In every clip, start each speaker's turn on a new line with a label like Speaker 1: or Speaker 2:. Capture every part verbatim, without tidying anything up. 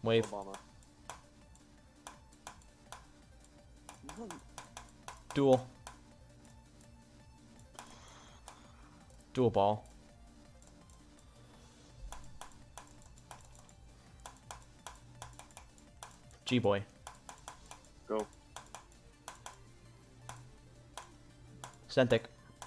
Speaker 1: Wave.
Speaker 2: Obama.
Speaker 1: Duel. Dual ball. G-boy.
Speaker 2: Go.
Speaker 1: Centric.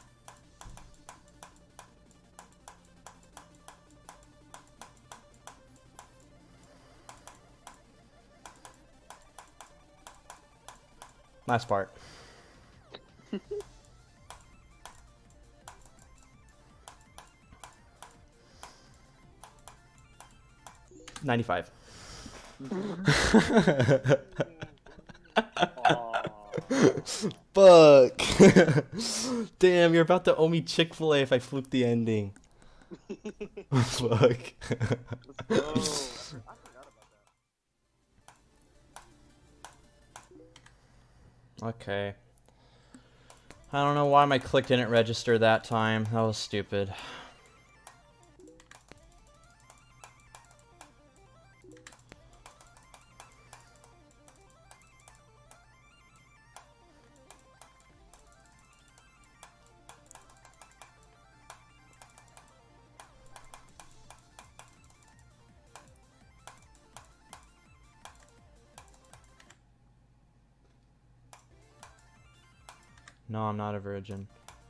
Speaker 1: Last part. ninety-five. Fuck. Damn, you're about to owe me Chick-fil-A if I fluke the ending. Fuck.
Speaker 2: Let's go. I forgot about that.
Speaker 1: Okay. I don't know why my click didn't register that time. That was stupid. No, I'm not a virgin.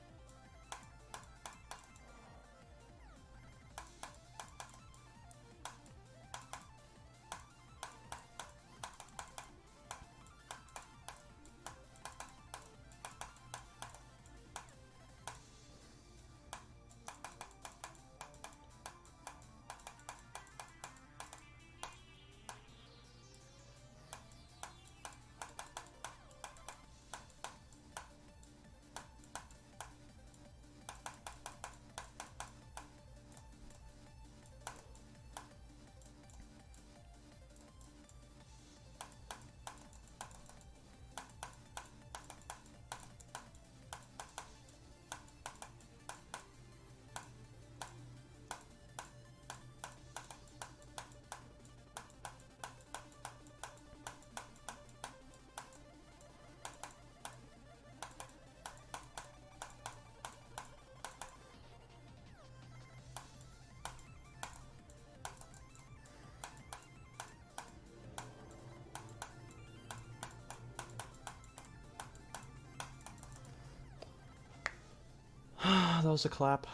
Speaker 1: That was a clap.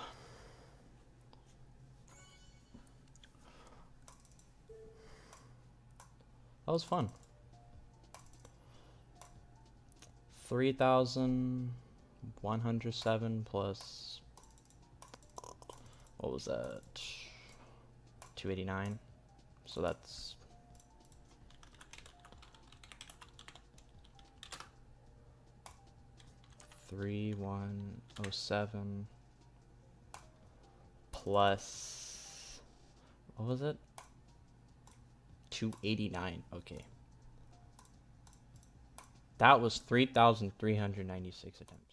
Speaker 1: That was fun. three thousand one hundred seven plus, what was that? two eighty-nine. So that's three one oh seven plus, what was it? two eighty-nine. Okay. That was three thousand three hundred ninety-six attempts.